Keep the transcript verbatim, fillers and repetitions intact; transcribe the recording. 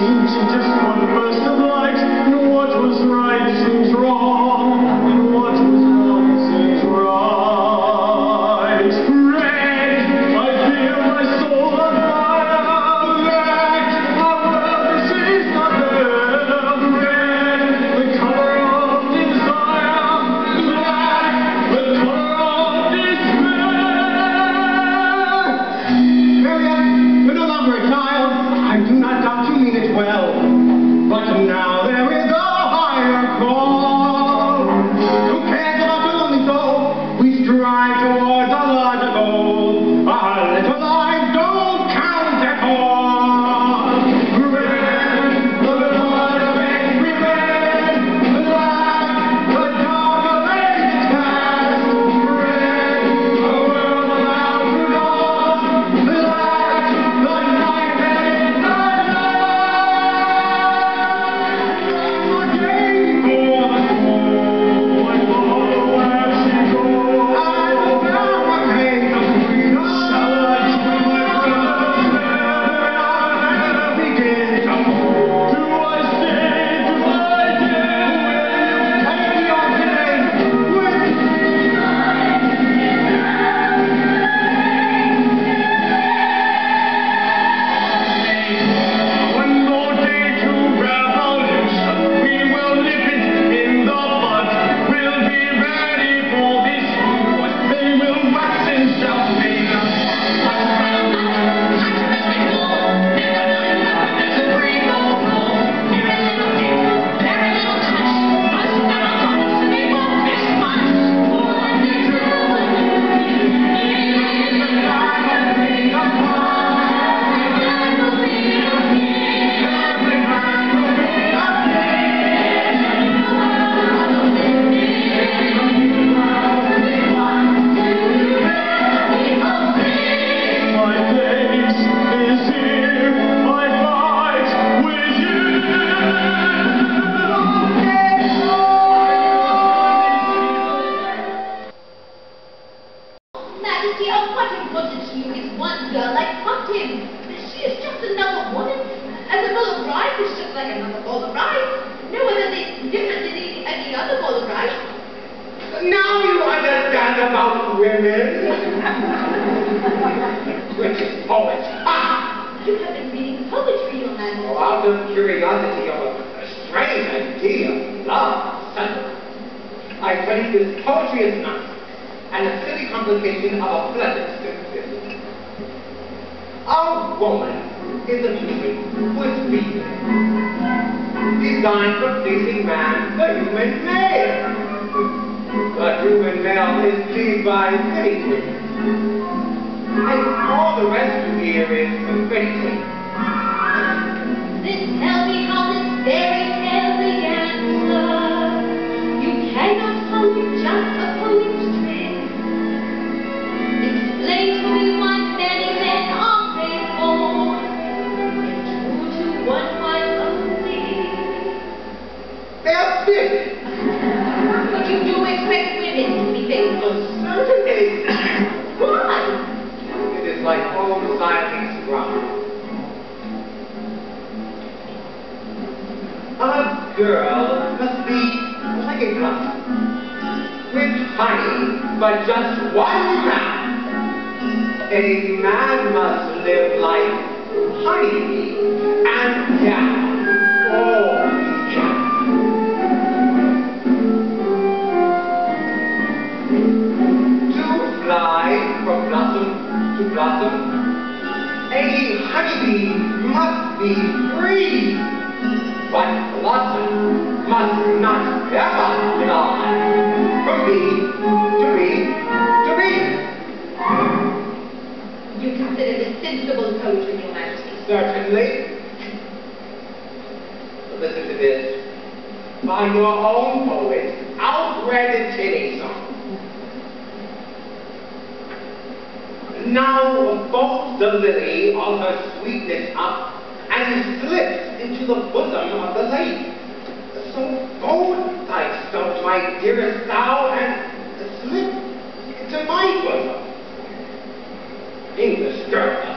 seems just one burst of light, and what was right seems wrong, and what was wrong seems right. Red, I feel my soul on fire. Black, my world is not there. Red, the color of desire. Black, the color of despair. Marianne, you're no longer a child. I do not doubt you mean it well. But now there is a higher call. Who cares about your lonely soul? We strive towards a larger goal. Our little lives don't count at all. Red, the blood of angry red. Black, the darker ages past. Red, a world allowed to lost. Black, the night that is not Now you understand about women. British poets. Ah! You have been reading poetry, Your Majesty. Oh, out of curiosity of a, a strange idea, love, sentiment. I studied this poetry is nonsense, and a silly complication of a pleasant simplicity. A woman is a human who is feeling, designed for pleasing man, the human male. The human male is pleased by many women, and all the rest here is pretty. Then tell me how this fairy tale may answer. You cannot hold it just a pulling string. Explain to me why many men are faithful and true to one wife only. They are busy. But you do expect women to be faithful. Certainly. Why? It is like old Siamese drama. A girl must be like a cup with honey, but just one round. A man must live like honeybee and down. Oh, yeah. To fly from blossom to blossom, a honeybee must be free. But blossom must not ever fly from bee to bee to bee. You consider this sensible poetry, Your Majesty? Certainly. Listen to this. By your own poet, outbred tinny song. Now folds the lily of her sweetness up and slips into the bosom of the lake. So fold thyself, my dearest thou, and slip into my bosom. English girl.